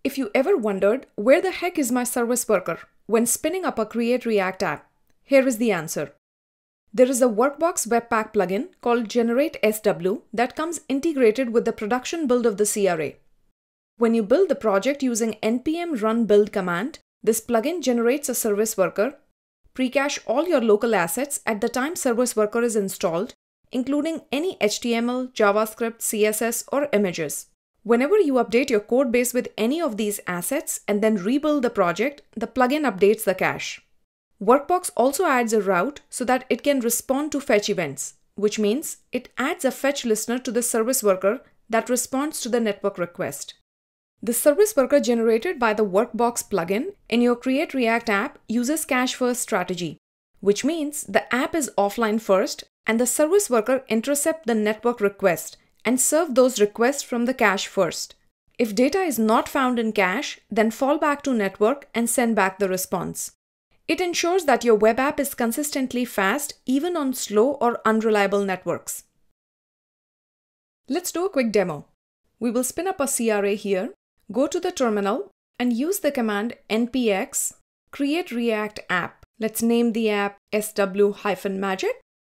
If you ever wondered, where the heck is my service worker when spinning up a Create React app, here is the answer. There is a Workbox Webpack plugin called Generate SW that comes integrated with the production build of the CRA. When you build the project using npm run build command, this plugin generates a service worker, pre-cache all your local assets at the time service worker is installed, including any HTML, JavaScript, CSS, or images. Whenever you update your code base with any of these assets and then rebuild the project, the plugin updates the cache. Workbox also adds a route so that it can respond to fetch events, which means it adds a fetch listener to the service worker that responds to the network request. The service worker generated by the Workbox plugin in your Create React app uses cache-first strategy, which means the app is offline first and the service worker intercepts the network request and serve those requests from the cache first. If data is not found in cache, then fall back to network and send back the response. It ensures that your web app is consistently fast even on slow or unreliable networks. Let's do a quick demo. We will spin up a CRA here, go to the terminal and use the command npx create react app. Let's name the app sw-magic.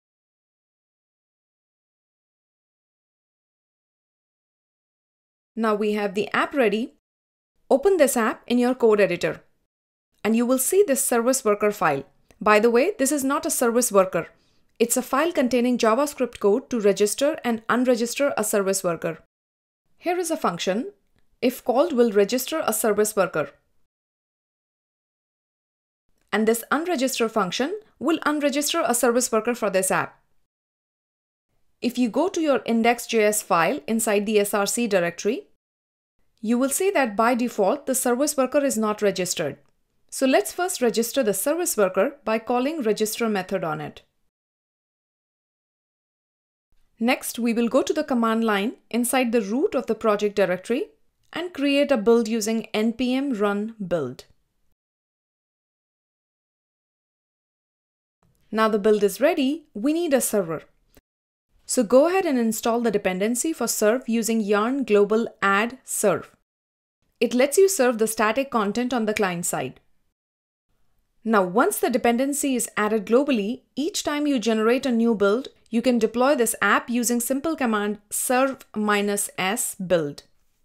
Now we have the app ready. Open this app in your code editor and you will see this service worker file. By the way, this is not a service worker. It's a file containing JavaScript code to register and unregister a service worker. Here is a function. If called, will register a service worker. And this unregister function will unregister a service worker for this app. If you go to your index.js file inside the src directory, you will see that by default, the service worker is not registered. So let's first register the service worker by calling register method on it. Next, we will go to the command line inside the root of the project directory and create a build using npm run build. Now the build is ready, we need a server. So go ahead and install the dependency for serve using yarn global add serve. It lets you serve the static content on the client side. Now once the dependency is added globally, each time you generate a new build, you can deploy this app using simple command serve-s build.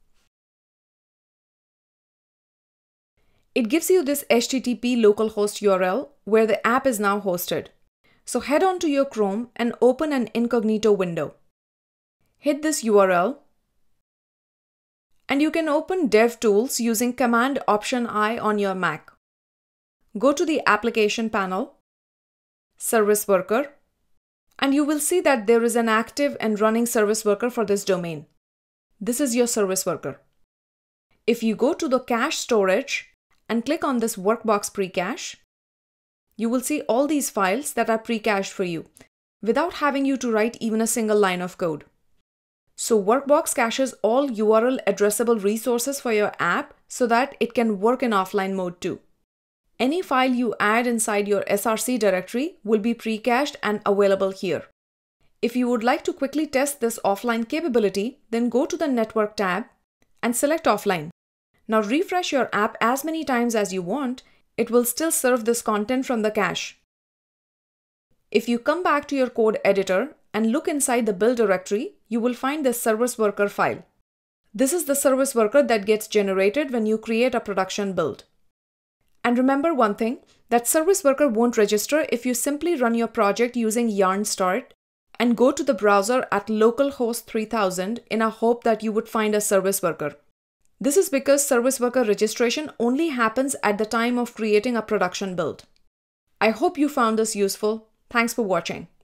It gives you this HTTP localhost URL where the app is now hosted. So head on to your Chrome and open an incognito window. Hit this URL and you can open DevTools using Command Option I on your Mac. Go to the application panel, service worker, and you will see that there is an active and running service worker for this domain. This is your service worker. If you go to the cache storage and click on this Workbox pre-cache, you will see all these files that are pre-cached for you without having you to write even a single line of code. So Workbox caches all URL addressable resources for your app so that it can work in offline mode too. Any file you add inside your src directory will be pre-cached and available here. If you would like to quickly test this offline capability, then go to the Network tab and select Offline. Now refresh your app as many times as you want, it will still serve this content from the cache. If you come back to your code editor and look inside the build directory, you will find this service worker file. This is the service worker that gets generated when you create a production build. And remember one thing, that service worker won't register if you simply run your project using yarn start and go to the browser at localhost 3000 in a hope that you would find a service worker. This is because service worker registration only happens at the time of creating a production build. I hope you found this useful. Thanks for watching.